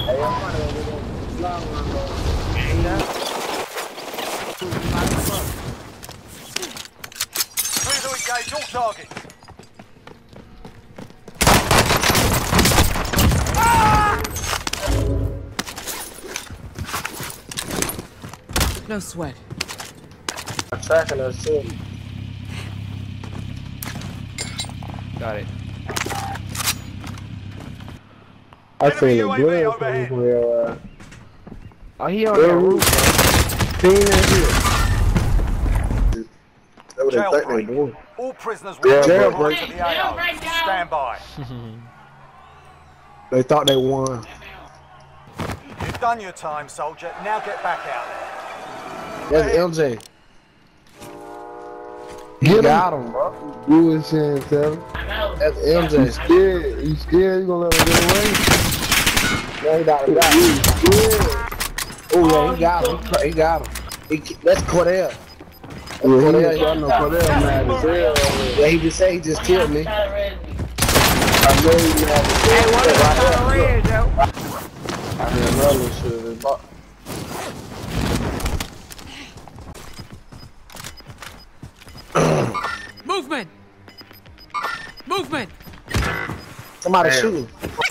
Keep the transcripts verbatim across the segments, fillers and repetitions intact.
Ready to engage all targets. No sweat. I'm tracking us too. Got it. I Enemy seen the U A V blood overhead. from where, uh, Oh, he on that roof. seen that shit. That's what they think they Jailbreak. doing. All prisoners Yeah, will be jailbreak. brought to the A O. Stand by. They thought they won. You've done your time, soldier. Now get back out That's M J. He Get him. got him, bro. You was saying, tell him. That's M J. You scared? You scared? You gonna let him get away? Yeah, he got him. Got him. Oh yeah, he got him. He got him. He, that's Cordell. That's Yeah, he Cordell. ain't got no Cordell mad as hell. Yeah, he just said he just killed me. I know he had to Hey, what is that red, Joe? I hear another shit. But Movement! Movement! Somebody Damn. shooting.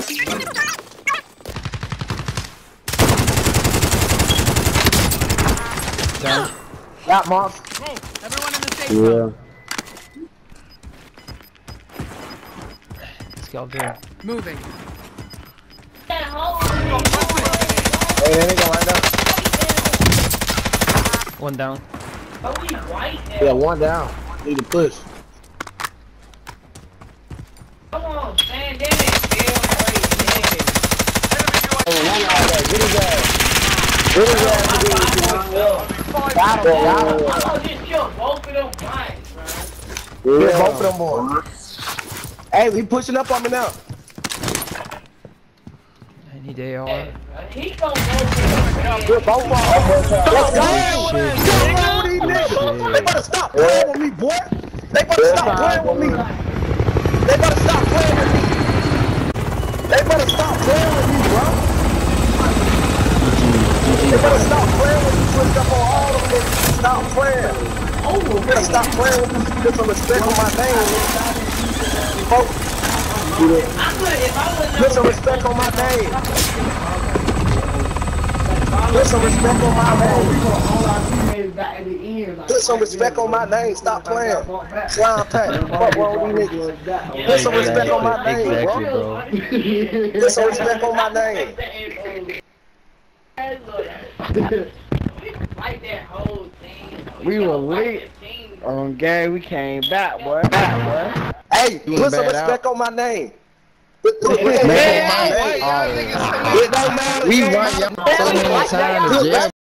Down. Got Mark. Everyone in the safe yeah. zone. Let's go there. Moving. Hey, that nigga right there. One down. Yeah, one down. Need to push. Come on, man, damn it. Oh, one out there. Get his ass. Get his ass. Got him, got him. I'm gonna just kill both of them bikes, man. Get both of them boys. Hey, he pushing up on me now. Any day all. He gonna go Get both of them. Let's go. Shit. Get wrong with these niggas. They better stop playing with me, boy. They better stop playing with me. They better stop playing with me. They better stop playing with me, bro. They better stop playing with me. Switch up on all of them. Stop playing. Oh, you better stop playing with me. Put some respect on my name. Folks, put some respect on my name. Put some respect on my name. Put some respect on my name. Stop playing. Slime pack. Fuck wrong with these niggas. Put some respect on my name, Exactly, bro. bro. Put some respect on my name. Like that whole thing. We were lit on game. We came back, boy. Back, boy. Hey, put some respect on my name. Put some respect on my name. It don't matter. We run y'all so many times.